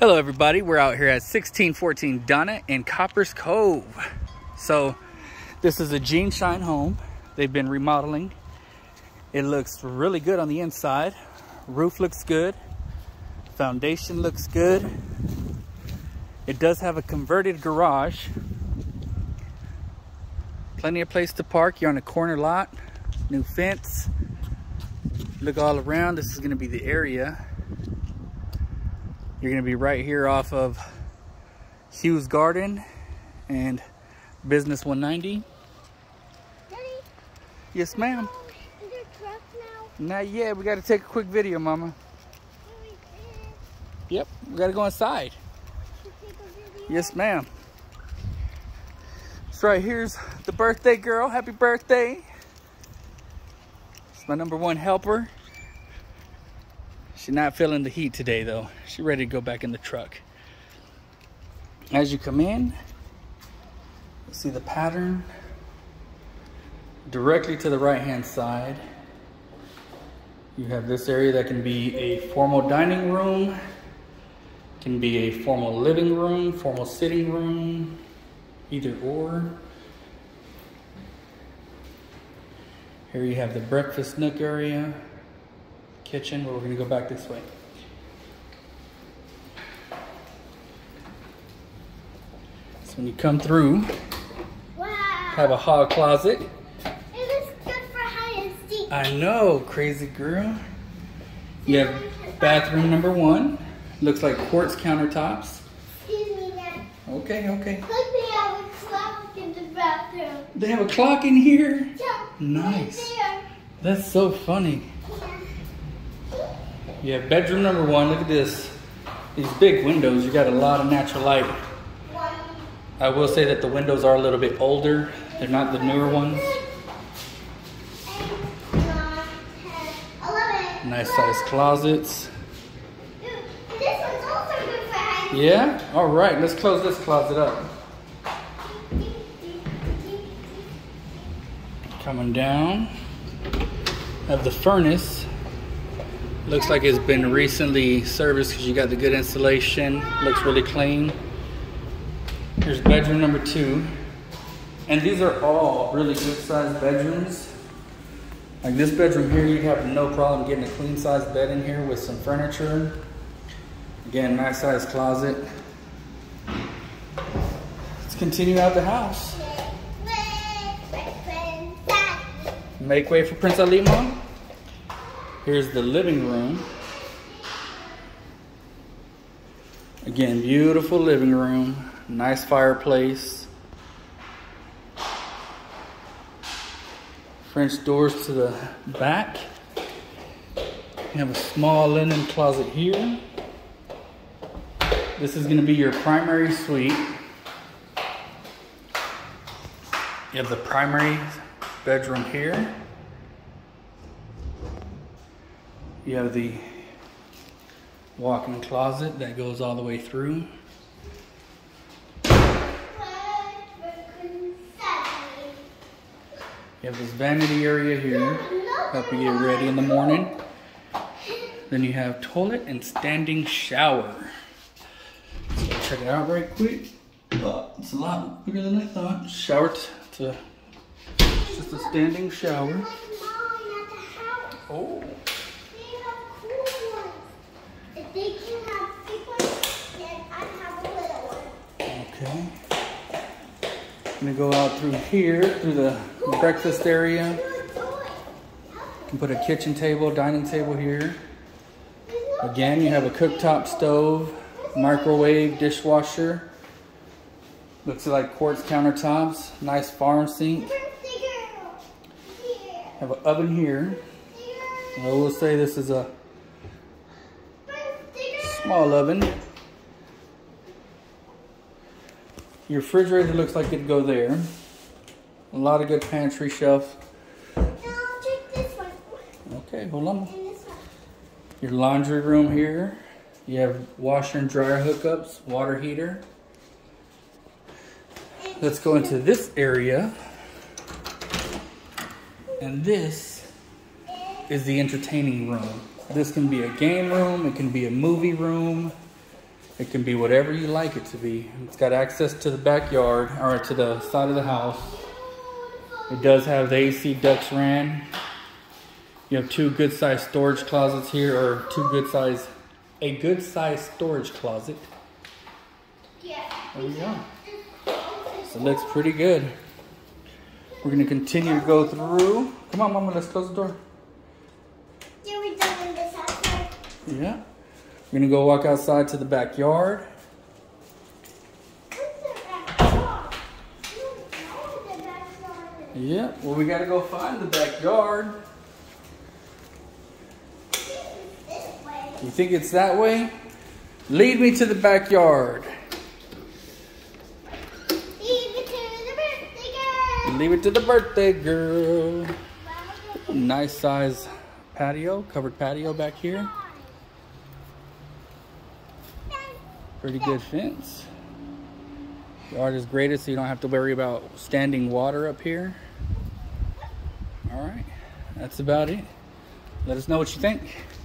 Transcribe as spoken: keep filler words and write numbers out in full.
Hello everybody, we're out here at sixteen fourteen Donna in Coppers Cove. So this is a Jean Shine home. They've been remodeling. It looks really good on the inside. Roof looks good. Foundation looks good. It does have a converted garage. Plenty of place to park. You're on a corner lot. New fence. Look all around. This is going to be the area. You're going to be right here off of Hughes Garden and Business one ninety. Daddy? Yes, ma'am. Is there trucks now? Not yet. We got to take a quick video, Mama. Yep, we got to go inside. Take a video? Yes, ma'am. So right here's the birthday girl. Happy birthday. It's my number one helper. She's not feeling the heat today, though. She's ready to go back in the truck. As you come in, you see the pattern. Directly to the right-hand side, you have this area that can be a formal dining room, can be a formal living room, formal sitting room, either or. Here you have the breakfast nook area. Kitchen, but we're going to go back this way. So when you come through, Wow. have a hall closet. It looks good for hide and seek. I know, crazy girl. You have bathroom number one. Looks like quartz countertops. Excuse me, Dad. Okay, okay. Look, they have a clock in the bathroom. They have a clock in here. Yeah, Nice. right there. That's so funny. You have bedroom number one. Look at this. These big windows. You got a lot of natural light. One. I will say that the windows are a little bit older. They're not the newer ones. Eight, nine, ten, eleven. Nice size closets. Ooh, this one's also good for hide and seek. Yeah? All right, let's close this closet up. Coming down. Have the furnace. Looks like it's been recently serviced because you got the good insulation. Looks really clean. Here's bedroom number two. And these are all really good sized bedrooms. Like this bedroom here, you'd have no problem getting a queen size bed in here with some furniture. Again, nice size closet. Let's continue out the house. Make way for Prince Ali, Mom. Here's the living room. Again, beautiful living room. Nice fireplace. French doors to the back. You have a small linen closet here. This is going to be your primary suite. You have the primary bedroom here. You have the walk-in closet that goes all the way through. You have this vanity area here, help you get ready in the morning. Then you have toilet and standing shower. So check it out right quick. Oh, it's a lot bigger than I thought. Shower t to just a standing shower. Oh. Okay. I'm gonna go out through here, through the breakfast area. You can put a kitchen table, dining table here. Again, you have a cooktop stove, microwave, dishwasher. Looks like quartz countertops, nice farm sink. Have an oven here. I will say this is a small oven. Your refrigerator looks like it'd go there. A lot of good pantry shelf. Now check this one. Okay, hold on. And this one. Your laundry room here. You have washer and dryer hookups, water heater. Let's go into this area. And this is the entertaining room. This can be a game room, it can be a movie room, It can be whatever you like it to be. It's got access to the backyard or to the side of the house. It does have the A C ducts ran. You have two good sized storage closets here, or two good size, a good sized storage closet. There we go. So it looks pretty good. We're gonna continue to go through. Come on, Mama, let's close the door. Yeah, we're done in this outside. Yeah. We're gonna go walk outside to the backyard. What's the backyard? You don't know the backyard. Yeah, well, we gotta go find the backyard. This way. You think it's that way? Lead me to the backyard. Leave it to the birthday girl. Leave it to the birthday girl. Nice size patio, covered patio back here. Pretty good fence. Yard is graded so you don't have to worry about standing water up here. All right, that's about it. Let us know what you think.